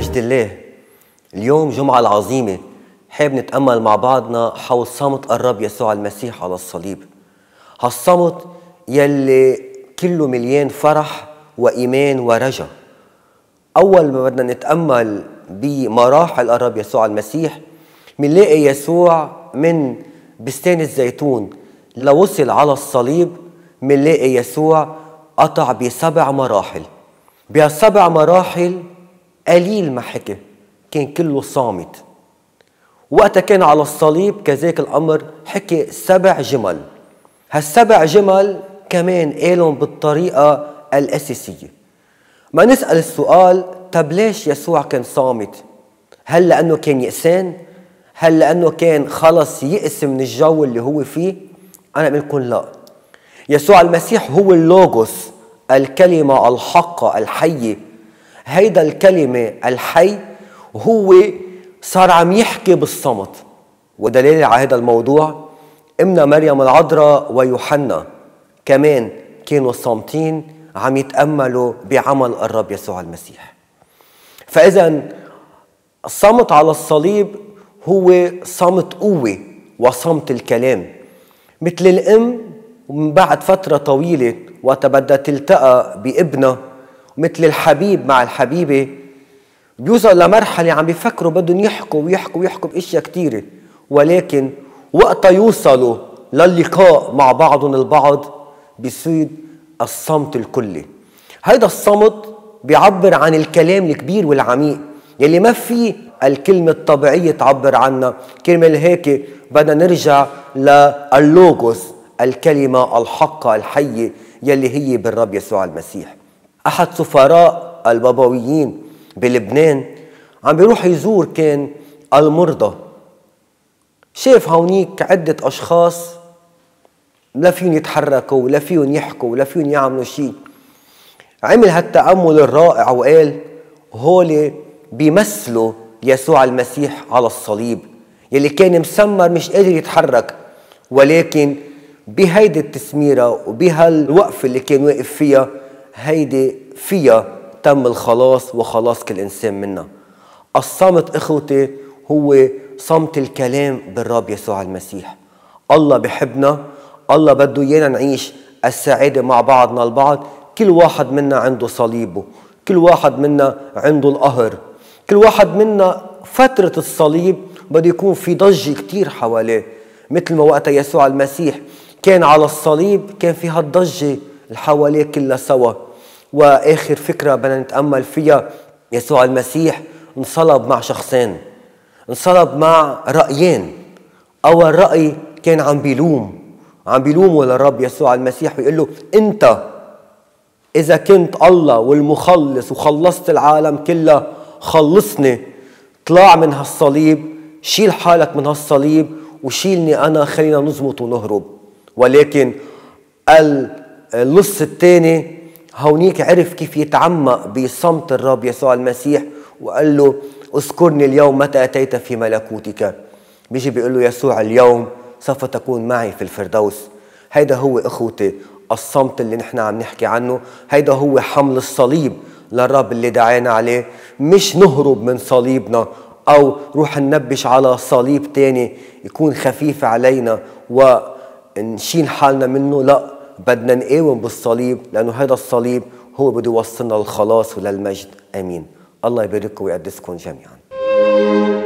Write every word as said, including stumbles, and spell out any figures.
بمجد الله. اليوم جمعة العظيمة، حابب نتأمل مع بعضنا حول صمت الرب يسوع المسيح على الصليب. هالصمت يلي كله مليان فرح وإيمان ورجا. أول ما بدنا نتأمل بمراحل الرب يسوع المسيح، منلاقي يسوع من بستان الزيتون لوصل على الصليب، منلاقي يسوع قطع بسبع مراحل. بهالسبع مراحل قليل ما حكي، كان كله صامت. وقتها كان على الصليب كذاك الأمر حكي سبع جمل. هالسبع جمل كمان قالهم بالطريقة الأساسية. ما نسأل السؤال، طب ليش يسوع كان صامت؟ هل لأنه كان يأسان؟ هل لأنه كان خلص يئس من الجو اللي هو فيه؟ أنا بقول لكم لا. يسوع المسيح هو اللوغوس، الكلمة الحقة الحية. هيدا الكلمة الحي هو صار عم يحكي بالصمت. ودليل على هذا الموضوع امنا مريم العذراء ويوحنا كمان كانوا صامتين، عم يتأملوا بعمل الرب يسوع المسيح. فإذا الصمت على الصليب هو صمت قوة وصمت الكلام. مثل الأم ومن بعد فترة طويلة وقت بدها تلتقى بابنها، مثل الحبيب مع الحبيبة، بيوصل لمرحلة عم بيفكروا بدهم يحكوا ويحكوا ويحكوا بأشياء كتيرة، ولكن وقتها يوصلوا للقاء مع بعضهم البعض بيصير الصمت الكلي. هيدا الصمت بيعبر عن الكلام الكبير والعميق يلي ما في الكلمة الطبيعية تعبر عنها. كرمال هيك بدنا نرجع للوغوس، الكلمة الحقة الحية يلي هي بالرب يسوع المسيح. أحد سفراء البابويين بلبنان عم بيروح يزور كان المرضى. شاف هونيك عدة أشخاص لا فيهم يتحركوا ولا فيهم يحكوا ولا فيهم يعملوا شيء. عمل هالتأمل الرائع وقال هولي بيمثلوا يسوع المسيح على الصليب يلي كان مسمر مش قادر يتحرك، ولكن بهيدي التسميرة وبهالوقفة اللي كان واقف فيها، هيدي فيها تم الخلاص وخلاص كل إنسان منا. الصمت إخوتي هو صمت الكلام بالرب يسوع المسيح. الله بحبنا، الله بده إيانا نعيش السعادة مع بعضنا البعض. كل واحد منا عنده صليبه، كل واحد منا عنده القهر، كل واحد منا فترة الصليب بده يكون في ضجة كتير حواليه. مثل ما وقت يسوع المسيح كان على الصليب كان في هالضجة الحواليه كلها سوا. وآخر فكرة بدنا نتأمل فيها، يسوع المسيح انصلب مع شخصين، انصلب مع رأيين. أول رأي كان عم بيلوم، عم بيلومه للرب يسوع المسيح ويقول له أنت إذا كنت الله والمخلص وخلصت العالم كله خلصني، طلع من هالصليب، شيل حالك من هالصليب وشيلني أنا، خلينا نزمط ونهرب. ولكن اللص الثاني هونيك عرف كيف يتعمق بصمت الرب يسوع المسيح وقال له اذكرني اليوم متى أتيت في ملكوتك. بيجي بيقول له يسوع اليوم سوف تكون معي في الفردوس. هيدا هو إخوتي الصمت اللي نحن عم نحكي عنه. هيدا هو حمل الصليب للرب اللي دعانا عليه، مش نهرب من صليبنا أو روح ننبش على صليب تاني يكون خفيف علينا ونشيل حالنا منه. لا، بدنا نقاوم بالصليب، لأنه هذا الصليب هو بده يوصلنا للخلاص وللمجد. آمين. الله يبارككم ويقدسكم جميعا.